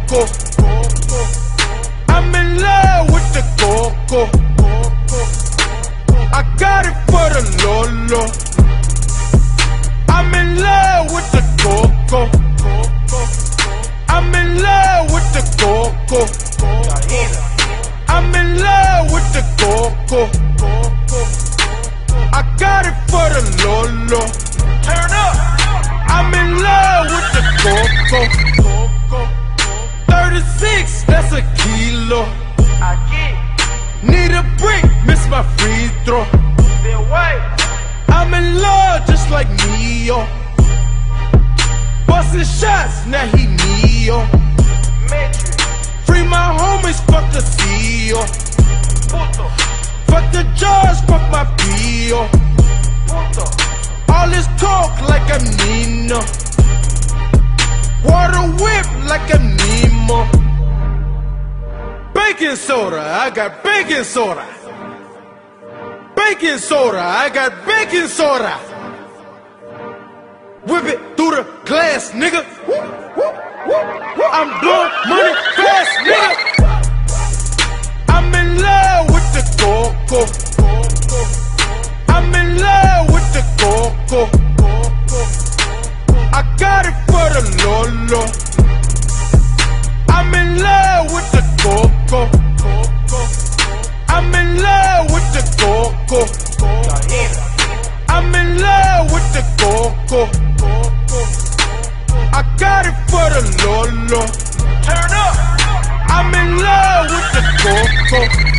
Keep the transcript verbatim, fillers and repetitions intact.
coco. I'm in love with the coco. I got it for the Lolo. I'm in love with the coco. I'm in love with the coco. I'm in love with the coco. I got it for the Lolo. Turn up. I'm in love with the coco. thirty-six, that's a kilo. I get. Need a brick, miss my free throw. I'm in love just like Neo. Bustin' shots, now he Neo. Free my homies, fuck the C E O. Fuck the judge, fuck my P O. All this talk like I'm Nino. Water whip like I'm Nemo. Baking soda, I got baking soda. Baking soda, I got baking soda. Whip it through the glass, nigga. I'm blowing money fast, nigga. I'm in love with the coco. I'm in love with the coco. I got it for the Lolo. I'm in love with the coco. I'm in love with the coco. I'm in love with the coco. I got it for the Lolo. Turn up. I'm in love with the coco.